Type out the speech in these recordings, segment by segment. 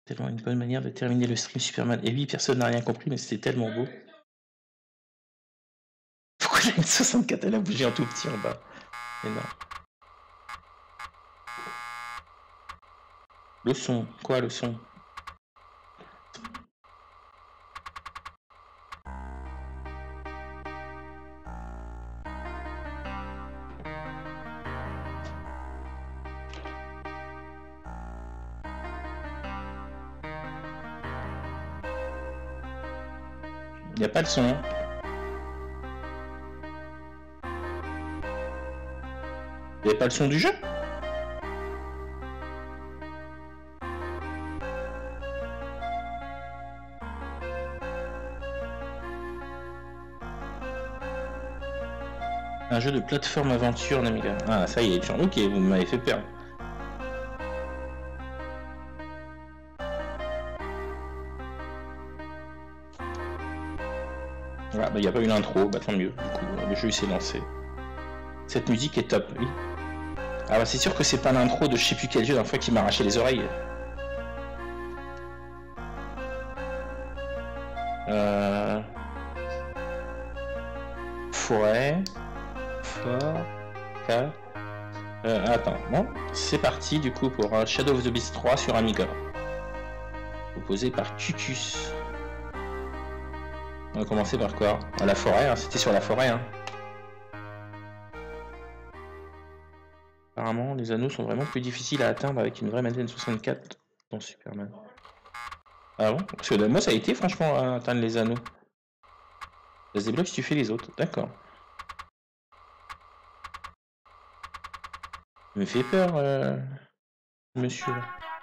Tellement une bonne manière de terminer le stream Superman. Et oui, personne n'a rien compris, mais c'était tellement beau. Pourquoi la M64 elle a bougé en tout petit en bas? Mais non. Le son, quoi le son? Il n'y a pas de son. Il n'y avait pas le son du jeu? Un jeu de plateforme aventure Namiga. Ah ça y est, ok, vous m'avez fait peur. Voilà, bah, il n'y a pas eu l'intro, bah tant mieux, du coup le jeu il s'est lancé. Cette musique est top, oui. Ah bah c'est sûr que c'est pas l'intro de je sais plus quel jeu la fois qui m'a arraché les oreilles. Forêt. Attends, bon, c'est parti du coup pour Shadow of the Beast 3 sur Amiga. Proposé par Cucus. On va commencer par quoi? À la forêt, hein. C'était sur la forêt. Hein. Apparemment, les anneaux sont vraiment plus difficiles à atteindre avec une vraie manette N64 dans Superman. Ah bon? Parce que moi ça a été franchement à atteindre les anneaux. Ça se débloque si tu fais les autres, d'accord. Il me fait peur, monsieur.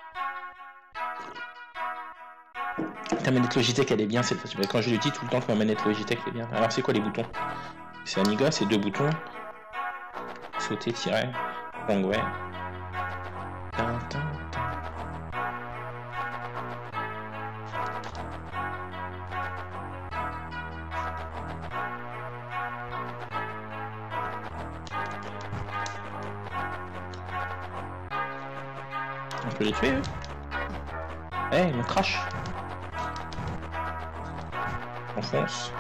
Ta manette Logitech elle est bien cette fois. Quand je le dis tout le temps que ma manette Logitech est bien. Alors c'est quoi les boutons? C'est Amiga, c'est 2 boutons. Sauter, tirer. Donc ouais. On peut les tuer eux. Eh, ils me crash. On fonce.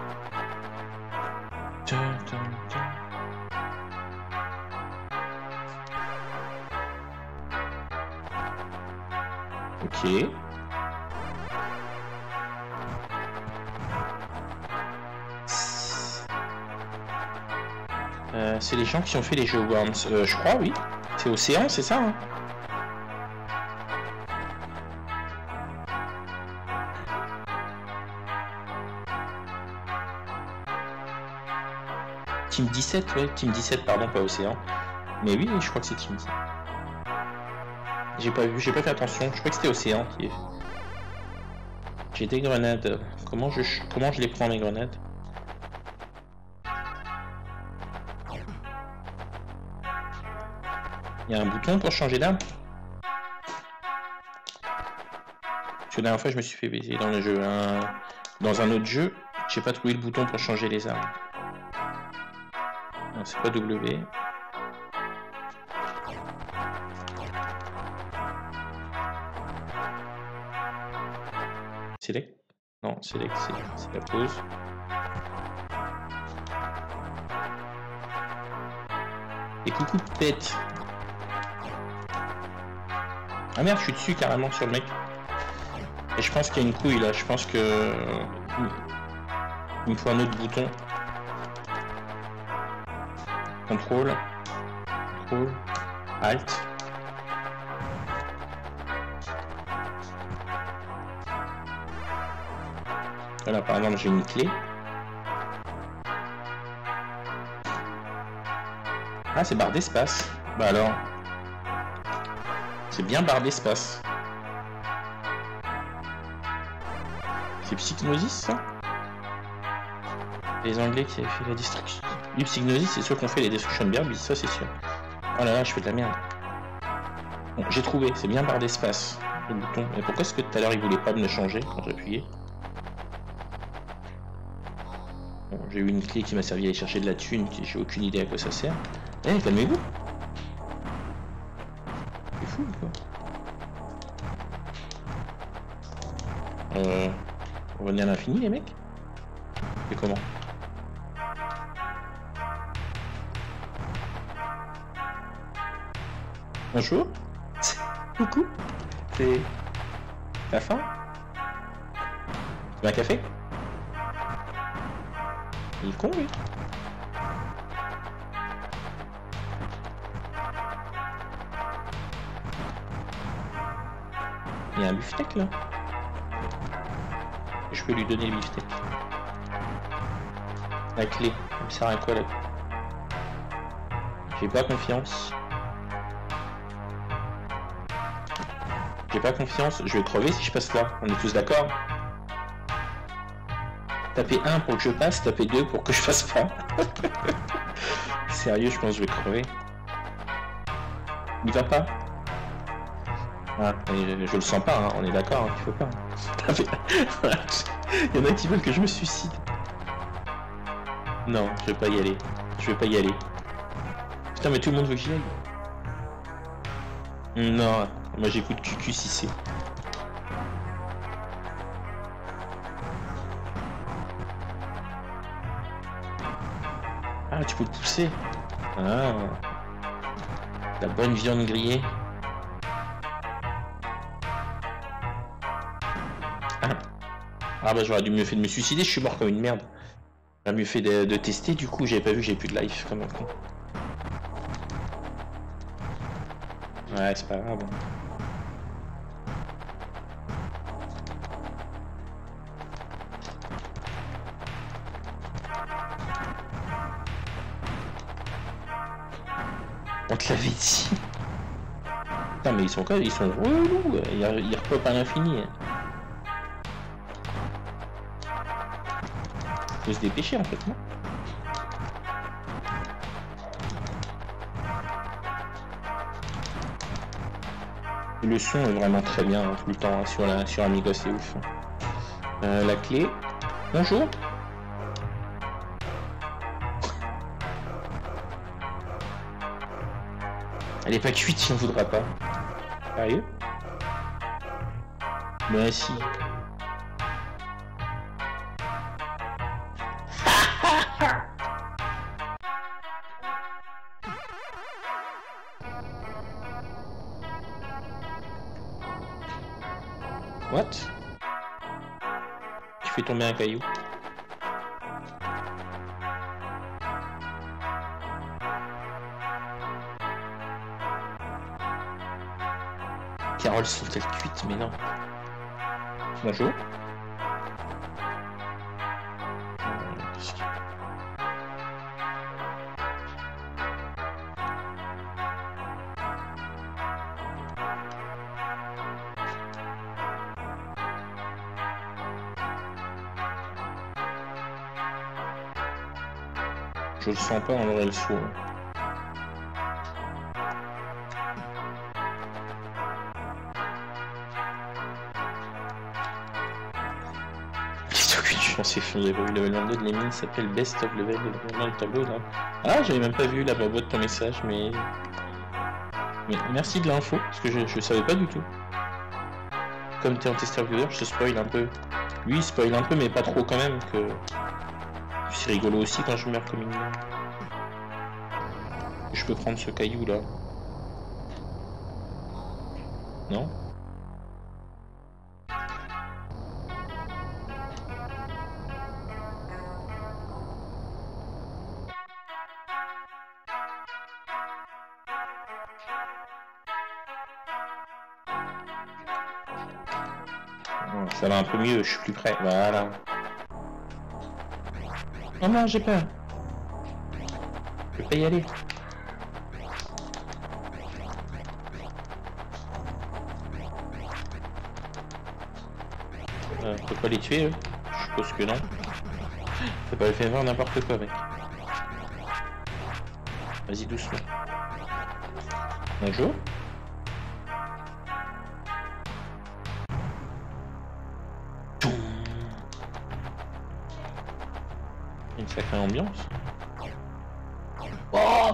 Ok. C'est les gens qui ont fait les jeux Worms. Je crois, oui. C'est Océan, c'est ça hein. Team 17, ouais, Team 17, pardon, pas Océan. Mais oui, je crois que c'est Team 17. J'ai pas vu, j'ai pas fait attention, je crois que c'était Océan qui est. J'ai des grenades. Comment je les prends mes grenades? Il y a un bouton pour changer d'arme? Parce que la dernière fois je me suis fait baiser dans le jeu. Dans un autre jeu, j'ai pas trouvé le bouton pour changer les armes. C'est pas W. Select? Non, select, c'est la pause. Et coucou pète. Ah merde, je suis dessus carrément sur le mec. Et je pense qu'il y a une couille là, je pense que... Il me faut un autre bouton. Contrôle, Alt. Voilà, par exemple, j'ai une clé. Ah, c'est barre d'espace. Bah alors, c'est bien barre d'espace. C'est Psygnosis, ça? Les Anglais qui avaient fait la destruction. Oui, Psygnosis, c'est ceux qui ont fait les Destruction Derby, ça c'est sûr. Oh là là, je fais de la merde. Bon, j'ai trouvé, c'est bien barre d'espace, le bouton. Mais pourquoi est-ce que tout à l'heure il voulait pas me le changer quand j'appuyais? Bon, j'ai eu une clé qui m'a servi à aller chercher de la thune, j'ai aucune idée à quoi ça sert. Eh, calmez-vous! C'est fou, quoi. On revenait à l'infini, les mecs? Et comment? Bonjour? Coucou? C'est... T'as faim? Tu veux un café? Il est con, lui. Il y a un beefsteak, là. Je peux lui donner le beefsteak. La clé. Elle me sert à quoi, la clé? J'ai pas confiance. J'ai pas confiance. Je vais crever si je passe là. On est tous d'accord? Taper 1 pour que je passe, taper 2 pour que je fasse pas. Sérieux, je pense que je vais crever. Il va pas? Ah, je le sens pas, hein. On est d'accord, hein, qu'il faut pas. Il y en a qui veulent que je me suicide. Non, je vais pas y aller. Je vais pas y aller. Putain, mais tout le monde veut que j'y aille. Non, moi j'écoute QQ6C. Ah, tu peux le pousser. Ah, la bonne viande grillée. Ah bah j'aurais dû mieux fait de me suicider, je suis mort comme une merde. J'aurais mieux fait de tester, du coup j'avais pas vu, j'ai plus de life comme un con. Ouais, c'est pas grave. On te l'avait dit. Putain mais ils sont relous, ils repopent à l'infini. Faut se dépêcher en fait, non? Le son est vraiment très bien hein, tout le temps hein, sur Amiga, c'est ouf. La clé. Bonjour. Elle est pas cuite si on voudra pas. Sérieux? Ben si. What? Tu fais tomber un caillou. Caroles sont-elles cuites? Mais non. Bonjour. Je le sens pas dans l'oreille sourd. Je pensais que j'avais vu level 22 de l'émine s'appelle Best of Level dans le tableau là. Ah, j'avais même pas vu la boîte de ton message, mais merci de l'info, parce que je savais pas du tout. Comme t'es en testeur viewer, je te spoil un peu. Lui il spoil un peu, mais pas trop quand même, que c'est rigolo aussi quand je meurs comme une merde. Je peux prendre ce caillou là. Non? Ça va un peu mieux, je suis plus près. Voilà. Oh non, j'ai peur. Je vais pas y aller. On peut pas les tuer, eux? Je suppose que non. Faut pas les faire voir n'importe quoi, mec. Vas-y, doucement. Bonjour. Une sacrée ambiance. Oh,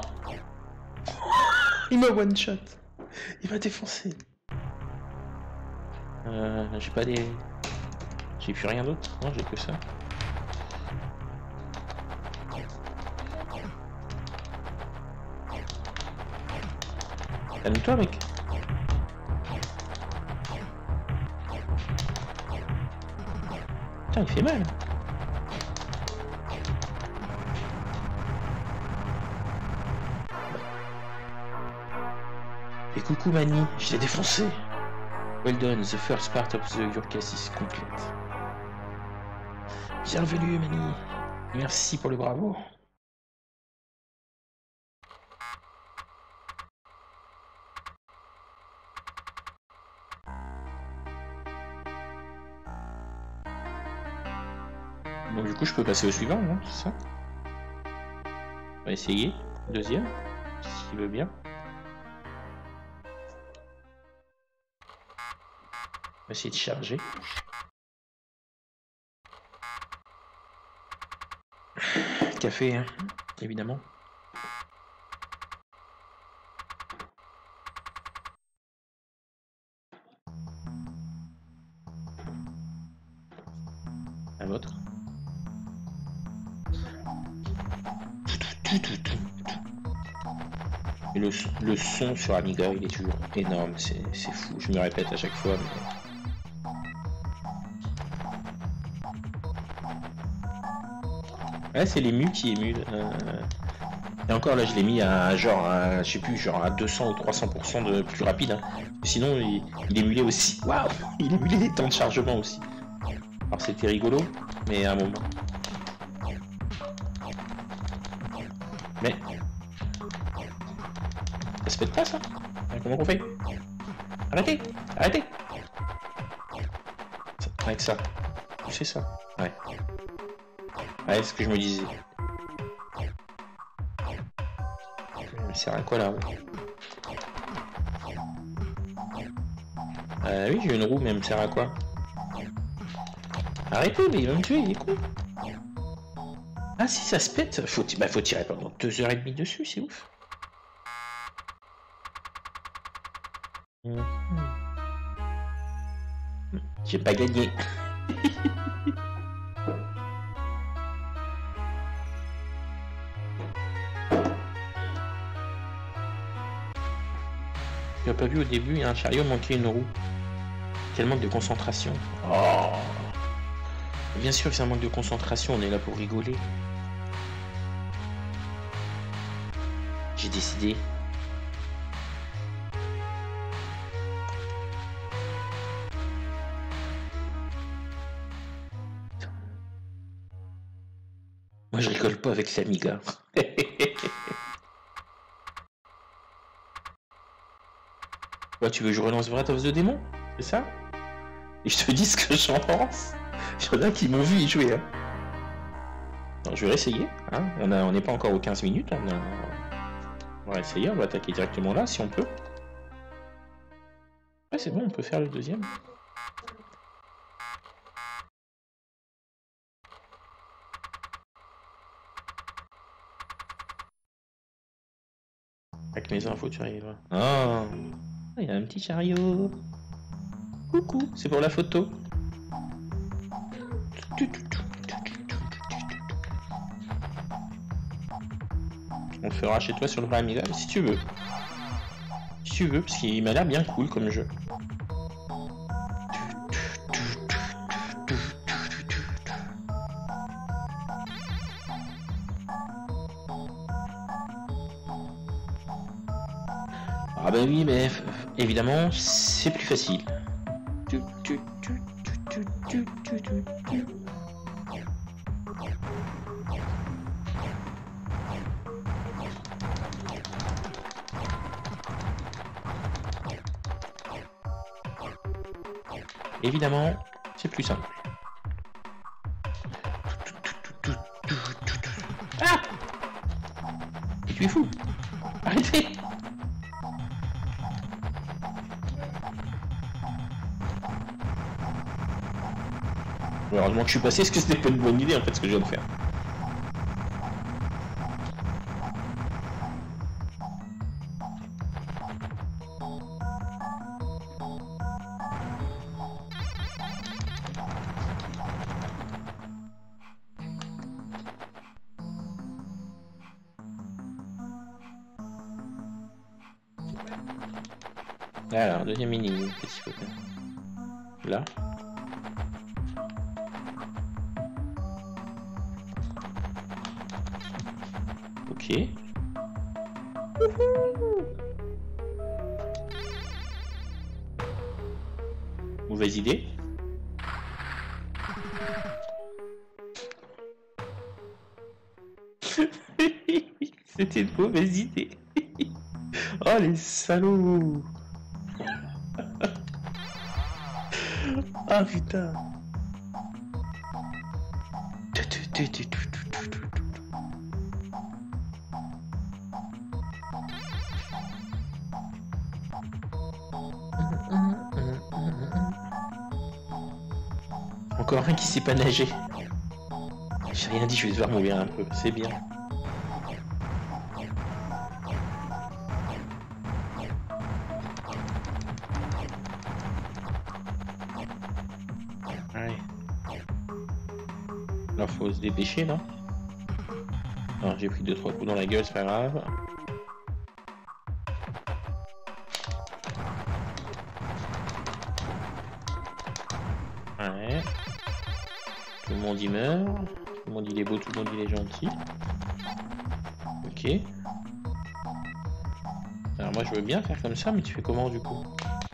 il m'a one shot. Il m'a défoncé. J'ai pas des... J'ai plus rien d'autre. Non, j'ai que ça. Calme-toi, mec. Putain, il fait mal. Et coucou Mani, je t'ai défoncé. Well done, the first part of your case is complete. Bienvenue Mani. Merci pour le bravo. Bon, du coup, je peux passer au suivant, non? C'est ça? On va essayer. Deuxième, s'il veut bien. On va essayer de charger. Café, hein, évidemment. Un autre. Et le son sur Amiga, il est toujours énorme, c'est fou. Je me répète à chaque fois. Mais... ouais, c'est l'ému qui émule. Et encore là, je l'ai mis à genre, je sais plus, genre à 200 ou 300% de plus rapide. Hein. Sinon, il émulait aussi. Waouh, il émulait les temps de chargement aussi. Alors c'était rigolo, mais à un moment. Mais ça se fait pas ça. Comment on fait? Arrêtez, arrêtez. Avec ça, c'est ça. Ouais. Ouais, c'est ce que je me disais. Ça sert à quoi là? Oui, j'ai une roue, mais elle me sert à quoi? Arrêtez, mais il va me tuer, il est con. Ah si ça se pète, faut tirer pendant 2h30 dessus, c'est ouf. J'ai pas gagné. Tu as pas vu au début, il y a un chariot manquait une roue. Quel manque de concentration. Oh. Bien sûr que c'est un manque de concentration, on est là pour rigoler. J'ai décidé. Moi je rigole pas avec l'Amiga. Quoi, tu veux que je relance Wrath of the Demon? C'est ça? Et je te dis ce que j'en pense. Il y en a qui m'ont vu y jouer. Hein. Alors, je vais réessayer. Hein. On n'est pas encore aux 15 minutes. On va essayer. On va attaquer directement là si on peut. Ouais, c'est bon, on peut faire le deuxième. Avec mes infos, tu arrives. Oh, il y a un petit chariot. Coucou, c'est pour la photo. On le fera chez toi sur le vrai Amiga, si tu veux. Si tu veux, parce qu'il m'a l'air bien cool comme jeu. Ah bah oui, mais évidemment, c'est plus facile. Évidemment, c'est plus simple. Ah! Et tu es fou! Arrêtez! Heureusement que je suis passé, parce que c'était pas une bonne idée en fait ce que je viens de faire. Alors, deuxième énigme, qu'est-ce qu'il faut faire? Là. Ok. Mauvaise idée. C'était une mauvaise idée. Oh les salauds. Ah putain. Encore un qui sait pas nager. J'ai rien dit, je vais devoir mourir un peu, c'est bien. Allez. Alors faut se dépêcher, non? Alors j'ai pris 2-3 coups dans la gueule, c'est pas grave. Ouais. Tout le monde y meurt. Tout le monde il est beau, tout le monde il est gentil. Ok. Alors moi je veux bien faire comme ça, mais tu fais comment du coup?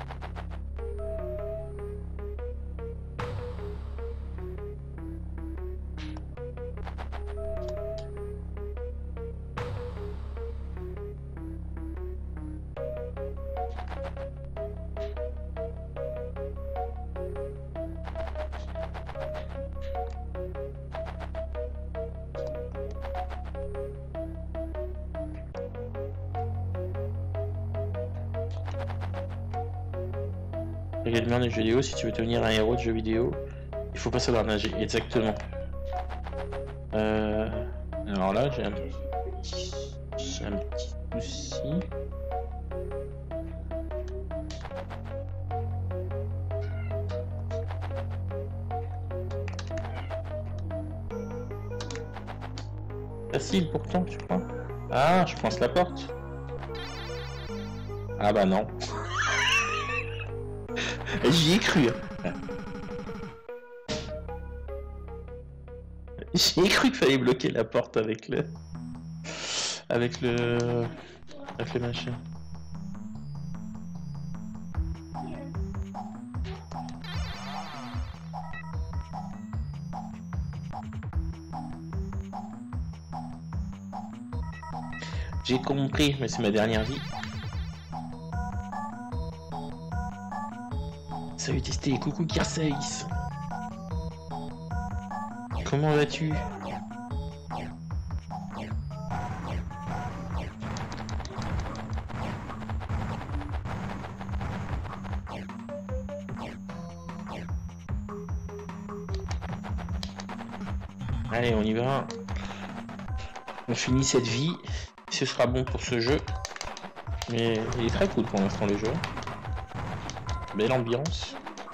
Également les jeux vidéo, si tu veux devenir un héros de jeux vidéo, il faut pas savoir nager, exactement. Alors là, j'ai un petit souci. Facile pourtant, tu crois? Ah, je pense la porte. Ah bah non. J'y ai cru. J'y ai cru qu'il fallait bloquer la porte avec le machin. J'ai compris, mais c'est ma dernière vie. Salut Testé, coucou Kirsaïs. Comment vas-tu? Allez, on y va. On finit cette vie. Ce sera bon pour ce jeu. Mais il est très cool pour l'instant le jeu. Belle ambiance.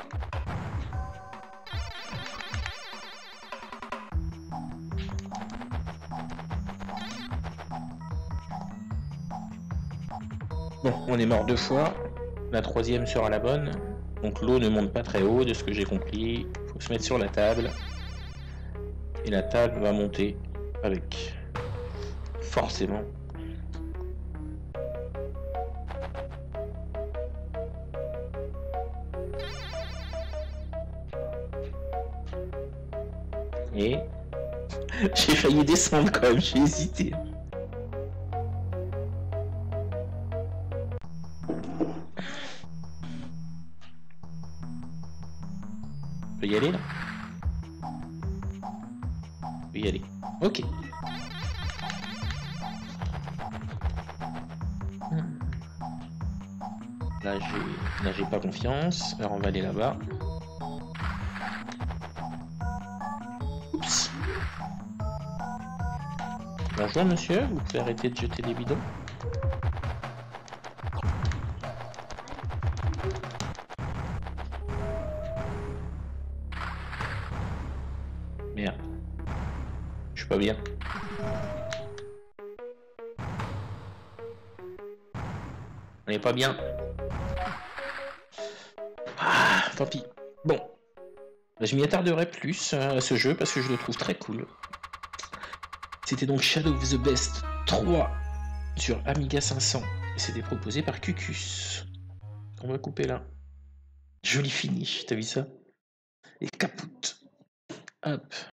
Bon, on est mort 2 fois. La 3e sera la bonne. Donc l'eau ne monte pas très haut de ce que j'ai compris. Il faut se mettre sur la table. Et la table va monter avec. Forcément. Et j'ai failli descendre quand même, j'ai hésité. On peut y aller là? On peut y aller. Ok. Là j'ai pas confiance. Alors on va aller là-bas. Oups. Bonjour monsieur, vous pouvez arrêter de jeter des bidons? Merde. Je suis pas bien. On est pas bien. tant pis. Bon. Je m'y attarderai plus à ce jeu parce que je le trouve très cool. C'était donc Shadow of the Beast 3 sur Amiga 500. Et c'était proposé par Cucus. On va couper là. Joli finish, t'as vu ça? Et capoute. Hop.